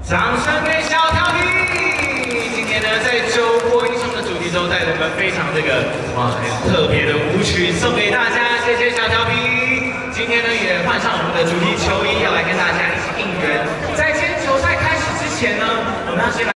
掌声给小调皮！今天呢，在周播英雄的主题周，带来我们非常很特别的舞曲送给大家，谢谢小调皮。今天呢，也换上我们的主题球衣。